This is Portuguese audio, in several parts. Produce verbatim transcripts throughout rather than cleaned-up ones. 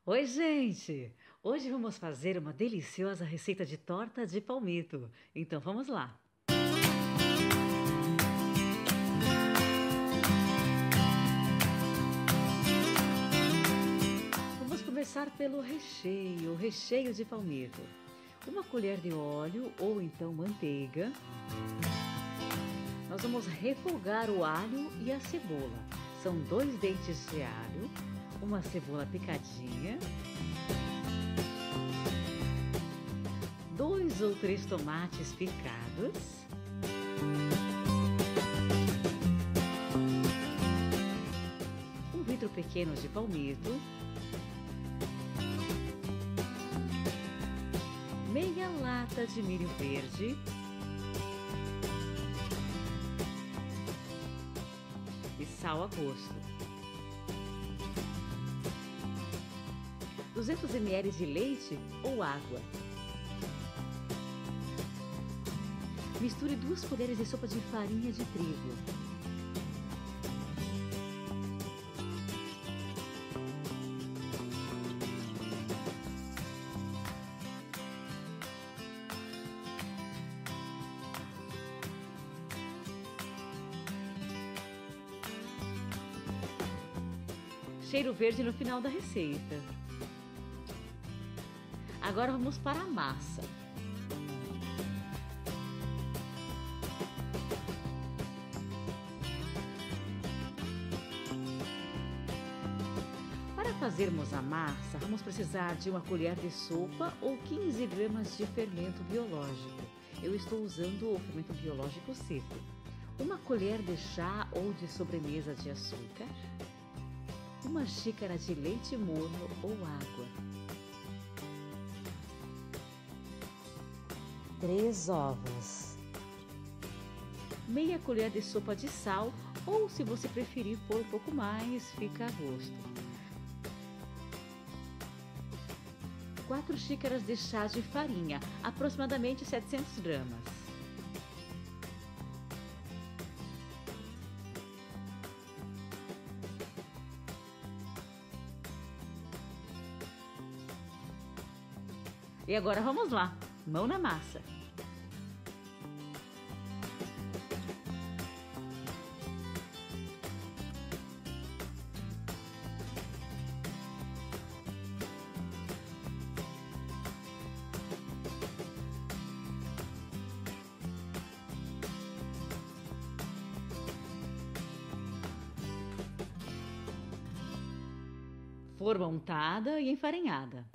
Oi, gente! Hoje vamos fazer uma deliciosa receita de torta de palmito. Então vamos lá. Vamos começar pelo recheio, o recheio de palmito. Uma colher de óleo ou então manteiga. Nós vamos refogar o alho e a cebola. São dois dentes de alho, uma cebola picadinha, dois ou três tomates picados, um vidro pequeno de palmito, meia lata de milho verde e sal a gosto, duzentos mililitros de leite ou água. Misture duas colheres de sopa de farinha de trigo. Cheiro verde no final da receita. Agora vamos para a massa. Para fazermos a massa, vamos precisar de uma colher de sopa ou quinze gramas de fermento biológico. Eu estou usando o fermento biológico seco. Uma colher de chá ou de sobremesa de açúcar. Uma xícara de leite morno ou água. Três ovos. Meia colher de sopa de sal ou, se você preferir pôr um pouco mais, fica a gosto. Quatro xícaras de chá de farinha, aproximadamente setecentas gramas. E agora vamos lá, mão na massa. Forma untada e enfarinhada.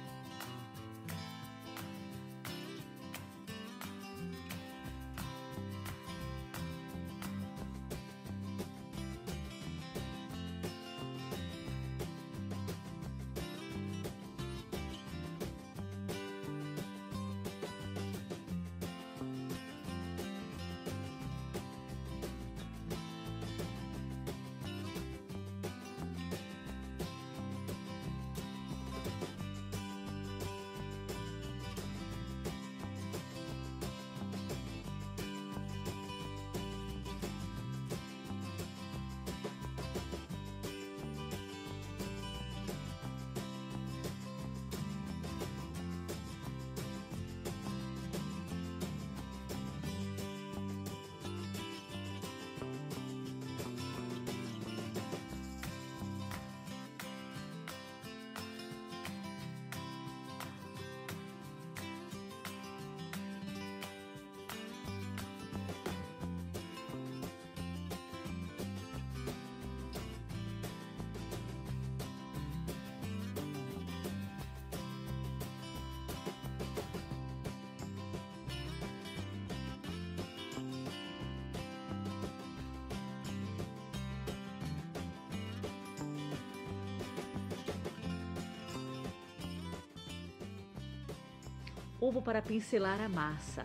Ovo para pincelar a massa.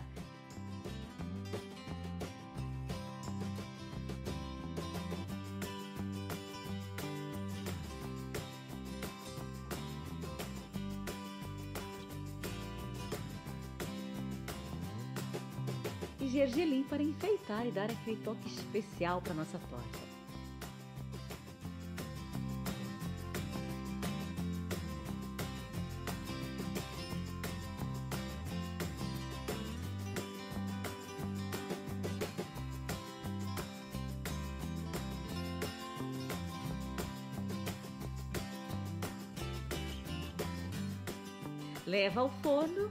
E gergelim para enfeitar e dar aquele toque especial para nossa torta. Leva ao forno.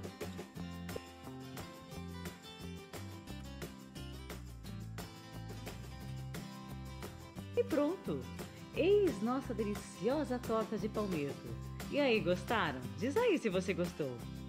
E pronto! Eis nossa deliciosa torta de palmito. E aí, gostaram? Diz aí se você gostou.